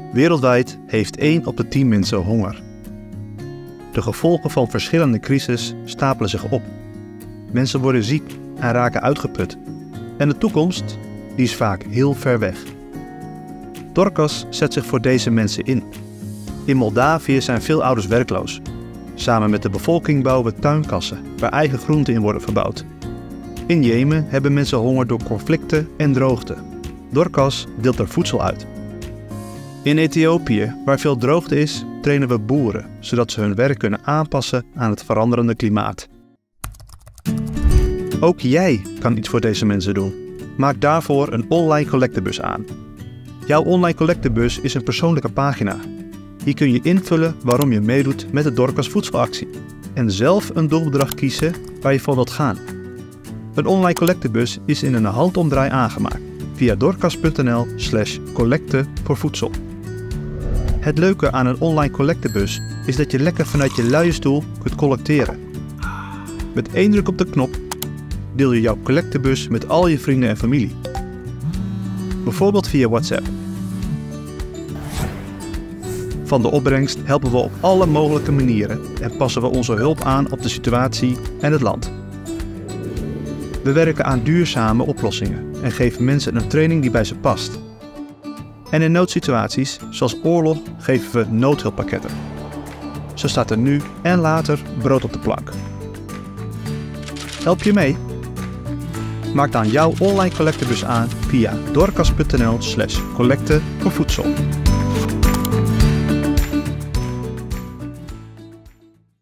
Wereldwijd heeft 1 op de 10 mensen honger. De gevolgen van verschillende crises stapelen zich op. Mensen worden ziek en raken uitgeput. En de toekomst, die is vaak heel ver weg. Dorcas zet zich voor deze mensen in. In Moldavië zijn veel ouders werkloos. Samen met de bevolking bouwen we tuinkassen waar eigen groenten in worden verbouwd. In Jemen hebben mensen honger door conflicten en droogte. Dorcas deelt er voedsel uit. In Ethiopië, waar veel droogte is, trainen we boeren, zodat ze hun werk kunnen aanpassen aan het veranderende klimaat. Ook jij kan iets voor deze mensen doen. Maak daarvoor een online collectebus aan. Jouw online collectebus is een persoonlijke pagina. Hier kun je invullen waarom je meedoet met de Dorcas voedselactie en zelf een doelbedrag kiezen waar je voor wilt gaan. Een online collectebus is in een handomdraai aangemaakt via dorcas.nl/collecte voor voedsel. Het leuke aan een online collectebus is dat je lekker vanuit je luie stoel kunt collecteren. Met 1 druk op de knop deel je jouw collectebus met al je vrienden en familie. Bijvoorbeeld via WhatsApp. Van de opbrengst helpen we op alle mogelijke manieren en passen we onze hulp aan op de situatie en het land. We werken aan duurzame oplossingen en geven mensen een training die bij ze past. En in noodsituaties, zoals oorlog, geven we noodhulppakketten. Zo staat er nu en later brood op de plank. Help je mee? Maak dan jouw online collectebus aan via dorcas.nl/collecte voor voedsel.